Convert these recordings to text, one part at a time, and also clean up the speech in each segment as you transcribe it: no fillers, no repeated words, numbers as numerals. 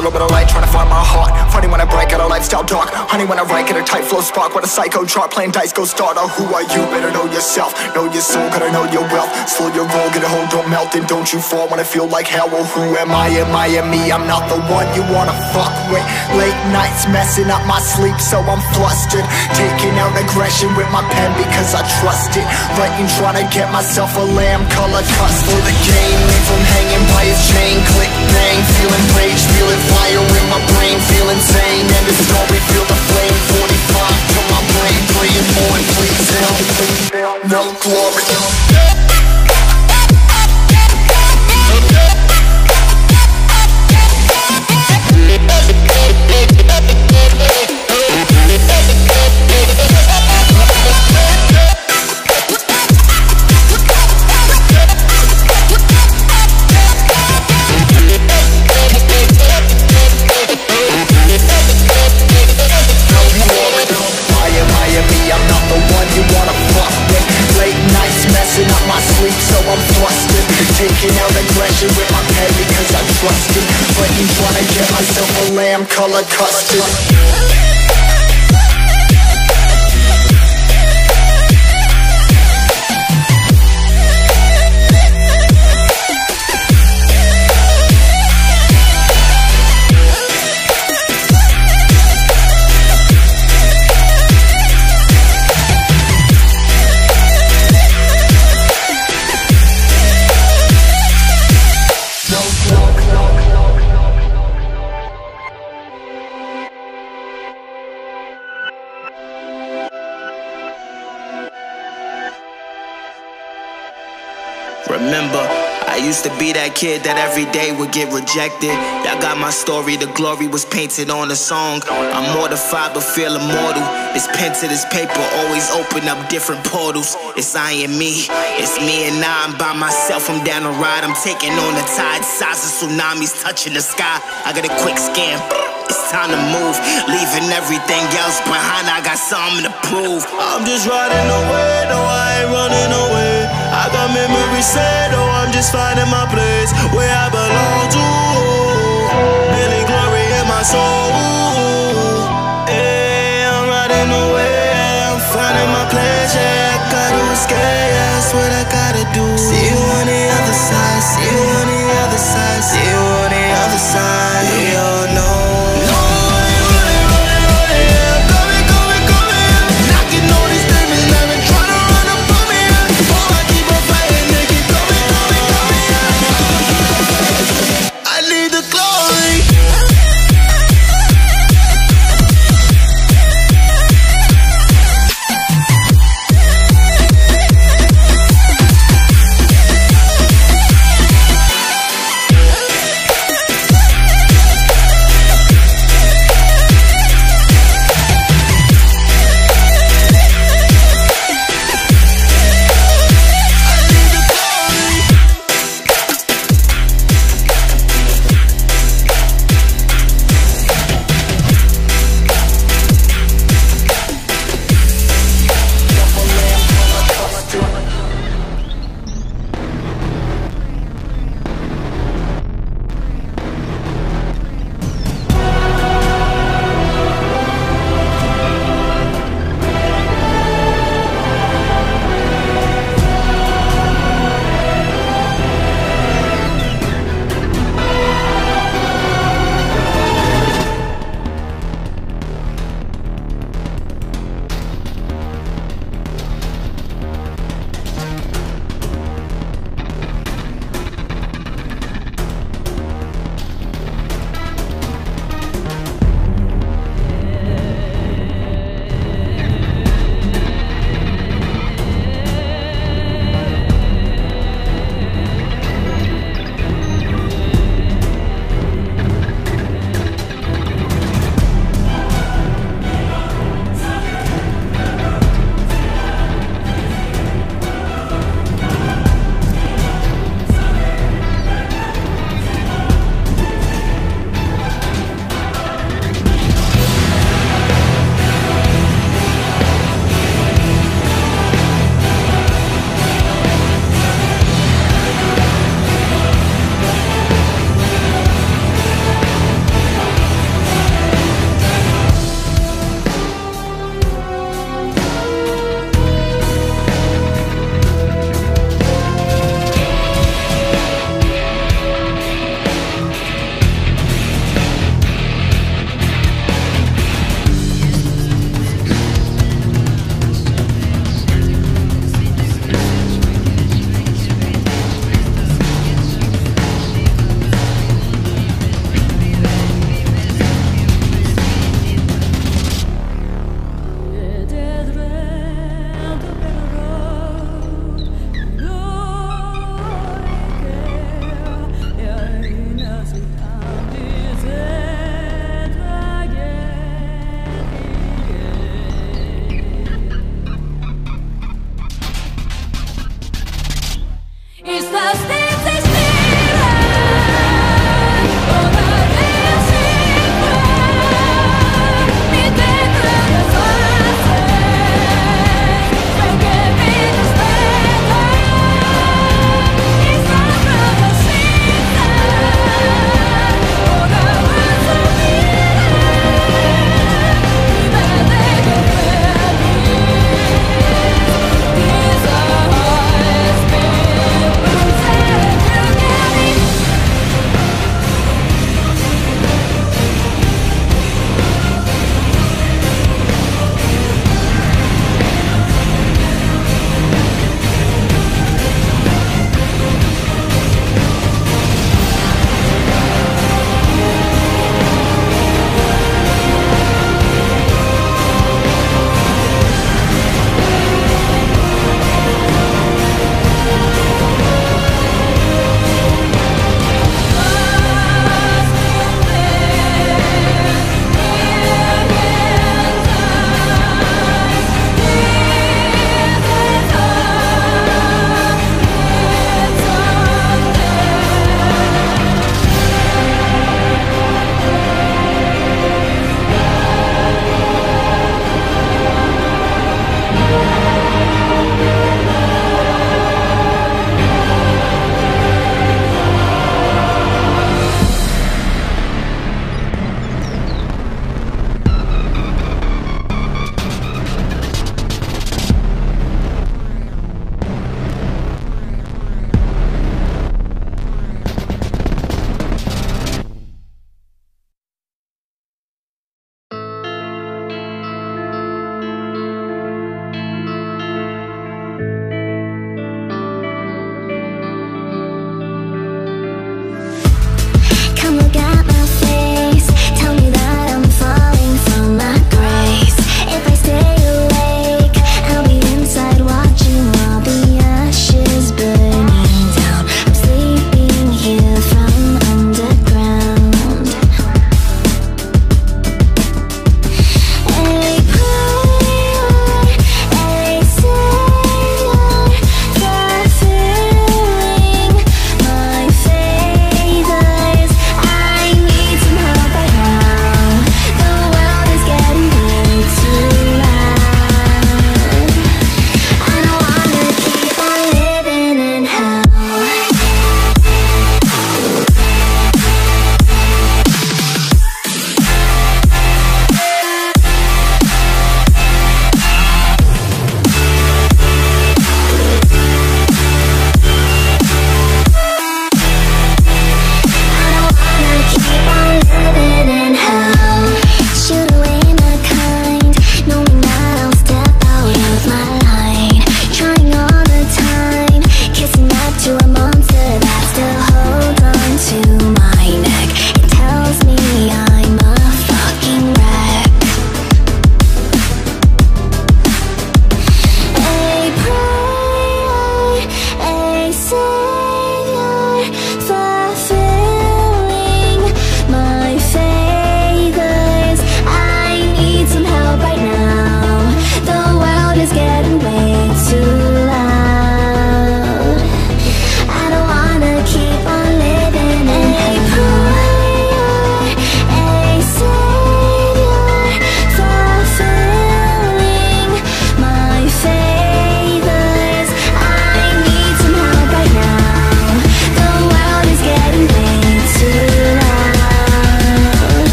little bit of light, trying to find my heart. Funny when I break out a lifestyle dark. Honey when I write, get a tight flow spark. What a psycho chart, playing dice, go starter. Who are you? Better know yourself. Know your soul, gotta know your wealth. Slow your roll, get a hold, don't melt. And don't you fall when I feel like hell. Well, who am I? Am I me? I'm not the one you wanna fuck with. Late nights messing up my sleep, so I'm flustered. Taking out aggression with my pen because I trust it. Writing, trying to get myself a lamb color cuss for the game. Leave him hanging by his chain. Click, bang, feeling rage, feeling fire in my brain, feel insane. And the story, feel the flame. 45 to my brain, praying for it, please help. No glory. Taking out aggression with my pen because I trust it. Fighting, trying to get myself a lamb color custard. Remember, I used to be that kid that every day would get rejected. Y'all got my story, the glory was painted on a song. I'm mortified but feel immortal. This pen to this paper always open up different portals. It's I and me, it's me and I'm by myself. I'm down the ride, I'm taking on the tide. Size of tsunamis touching the sky. I got a quick scan, it's time to move. Leaving everything else behind, I got something to prove. I'm just riding away, no I ain't running away. I got memories set, oh I'm just finding my place where I belong to. Feeling glory in my soul. Hey, I'm riding away, I'm finding my place. Yeah, I gotta escape, yeah, that's what I gotta do. See you on the other side, see you on the other side, see you on the other side. We all know.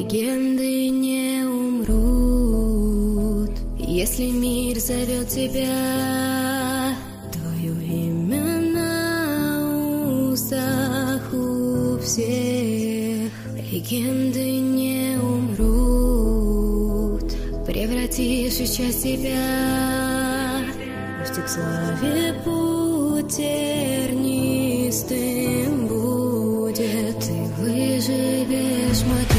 Легенды не умрут, если мир зовет тебя. Твое имя на устах у всех. Легенды не умрут, превратившись в часть тебя. Пусть к славе путь тернистым будет, ты выживешь, мой друг.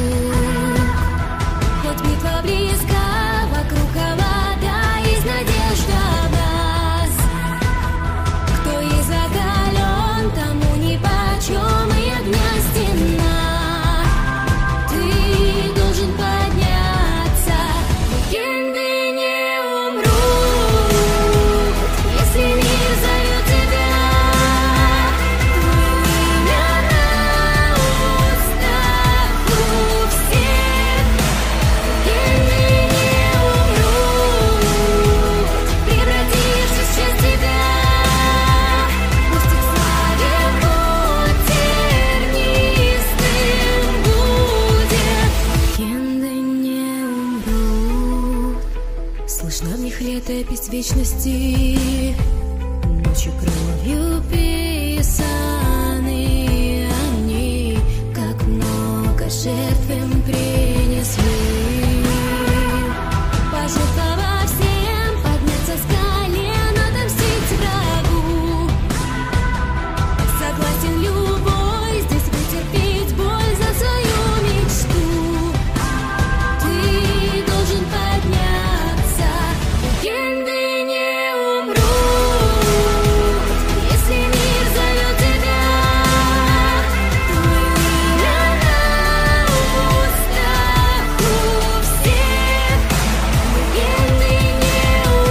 Хоть битва близка, вокруг холода, есть надежда в нас. Кто есть закален, тому нипочем и огня стена. Ты должен подняться, легенды не умрут, если мир зовет тебя. Твое имя на устах у всех. Легенды не умрут, превратившись в часть тебя. Пусть их славе путь тернистым будет. Легенды не умрут, слышна в них летопись вечности. Ночью кровью писаны они, как много жертв им принесли. Пожертвовав всем, подняться с колен, отомстить врагу. Согласен любой здесь вытерпеть боль за свою мечту. Ты должен подняться, легенды не умрут, если мир зовет тебя. Твое имя на устах у всех. Легенды не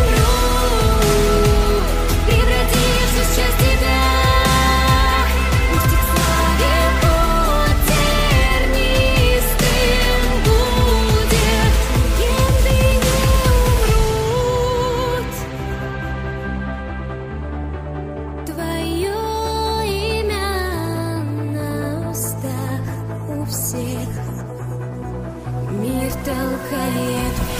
умрут, превратившись в часть тебя. Пусть их славе путь тернистым будет. Легенды не умрут. Твое имя на устах у всех. Мир толкает